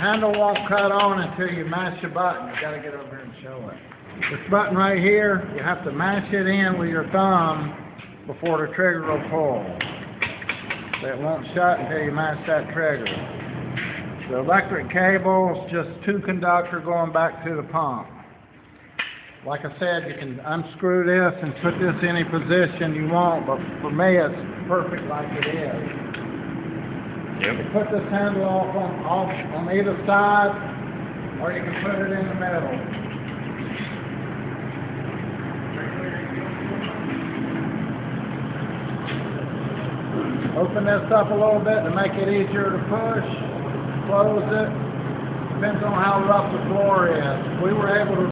handle won't cut on until you mash the button. You gotta get over here and show it. This button right here, you have to mash it in with your thumb before the trigger will pull. So it won't shut until you mash that trigger. The electric cable is just two conductor going back to the pump. Like I said, you can unscrew this and put this any position you want, but for me it's perfect like it is. Yep. You put this handle off on either side, or you can put it in the middle. Open this up a little bit to make it easier to push. Close it. Depends on how rough the floor is. We were able to